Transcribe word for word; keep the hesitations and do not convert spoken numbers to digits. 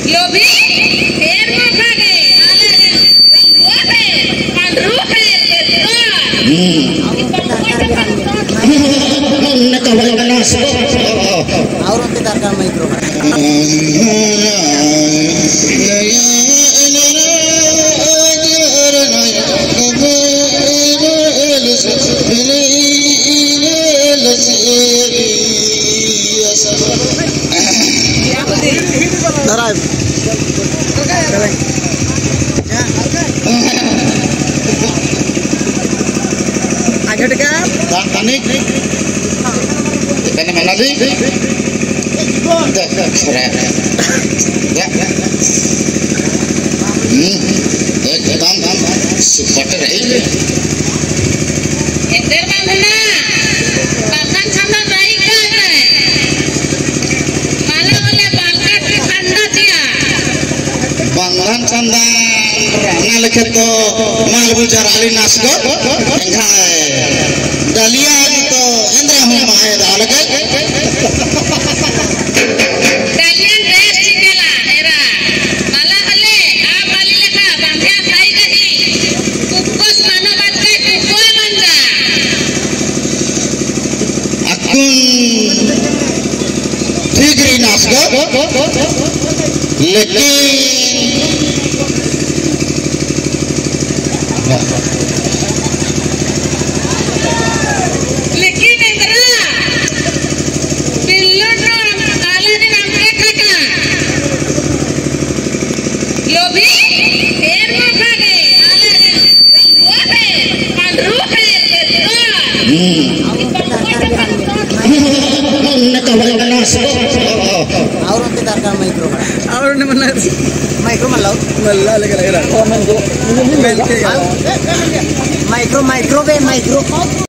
लोभी ढेर न भागे रंगुआ पे पंडरू पे न कवल बना सो और उनके दरकार माइक्रो आगे टिका तानिक इतने mana sih? Keren. Ya. Hmm. Eh, tam tam. Supporter ini. enter mana? Bahkan sama baik kan? Malah oleh bangkat tanda dia. Banglan canda. Rana leket to mal bujar ali nasgo. Enggak. Dalia gitu. Indra huma ada lagi. Dalian res cikala era. Malah ole आप वाली लेखा बांधिया खाई गई. कुकुस मानो बात के कुकुआ मंजा. Akun tigri nasgo. Lekin लेकिन इंद्रा बिल्लो नो आला दिन हमके खका लोभी ढेर न भागे आला दिन रंगुआ पे पंडरू पे न कवल बना सो और उनके दरकार माइक्रो और ने मना माइक्रो मल्लाओ मल्ला लगे लगे रहा माइक्रो माइक्रो पे माइक्रो